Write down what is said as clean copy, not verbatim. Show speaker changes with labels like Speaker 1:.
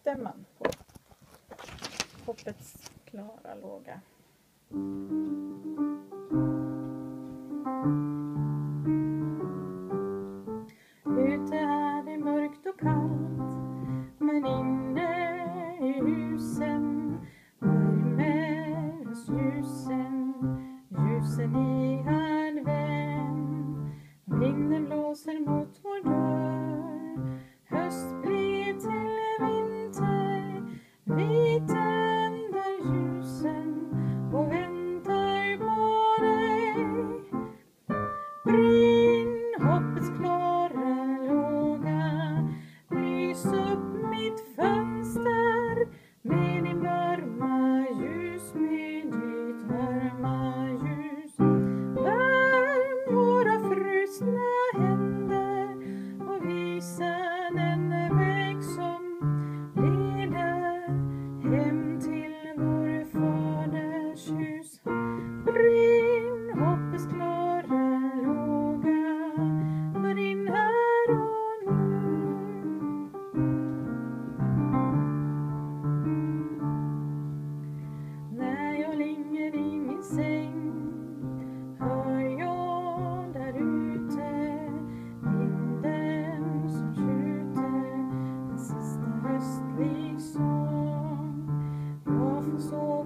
Speaker 1: stämman på hoppets klara låga. Ute är det mörkt och kallt, men inne i husen värmes ljusen, ljusen i advent. Vinden blåser mot vår dörr, höst blir till vinter. Vi tänder ljusen och väntar på dig. Brinn hoppets klara låga, lys upp mitt fönster med din varma ljus, med ditt varma ljus. Värm våra frusna händer och visa den väg som leder hem till vår faders hus. Brinn hoppets klara låga, brinn här och nu. När jag ligger i min säng hör jag där ute vinden som skjuter en sista höstlig sång. Jag får sova